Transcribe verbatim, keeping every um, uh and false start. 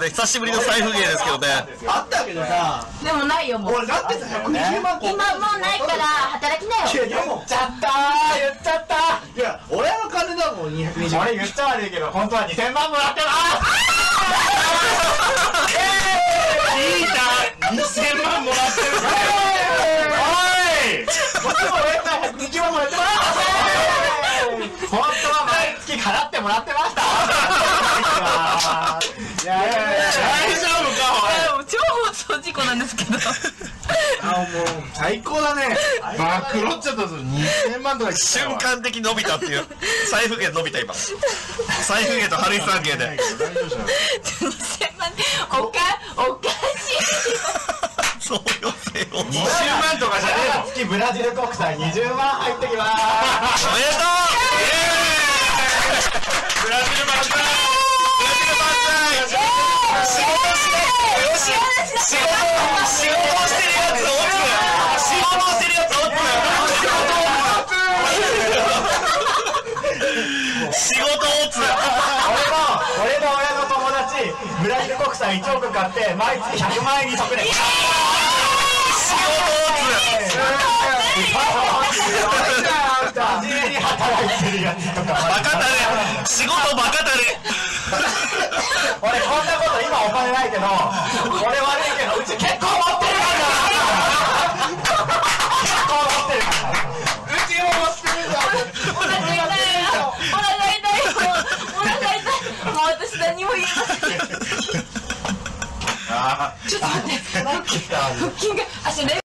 ね、久しぶりの財布芸ですけどね。 あったけどさ、 でもないよもう。 俺だってさひゃくにじゅうまん。 今もうないから働きなよ。 いやでも言っちゃったー言っちゃったいや俺の金だもんにひゃくにじゅうまん。 俺言っちゃ悪いけど本当はにせんまんもらってますいいな、にせんまんもらってる。 おい僕も俺からひゃくにじゅうまんもらってます本当は毎月払ってもらってましたいやいやいや大丈夫か超放送事故なんですけど。 あもう最高だね。 バクロっちゃったぞ。にせんまんとか瞬間的に伸びたっていう。財布芸伸びた今。財布芸と春井さん芸で。 大丈夫じゃん。 にせんまんおかおかしい。 そうよせよ。 にじゅうまんとかじゃねえもん。月ブラジル国債にじゅうまん入ってきまーすおめでとう。ブラジル万歳。ブラジル万歳。仕事しない。仕事仕事してるやつオツ。仕事してるやつオツ。仕事オツ。 俺も俺の親の友達ブラジル国債いちおく買って毎月ひゃくまん円に得で仕事オツ。 真面目に働いてるやつとかバカタレ。仕事バカタレ。 俺こんなこと今お金ないけど俺悪いけどうち結構持ってるから結構持ってるからうちも持ってるじゃん。 お腹痛いよ。お腹痛いよ。お腹痛い。もう私何も言えません。ちょっと待って。腹筋が足。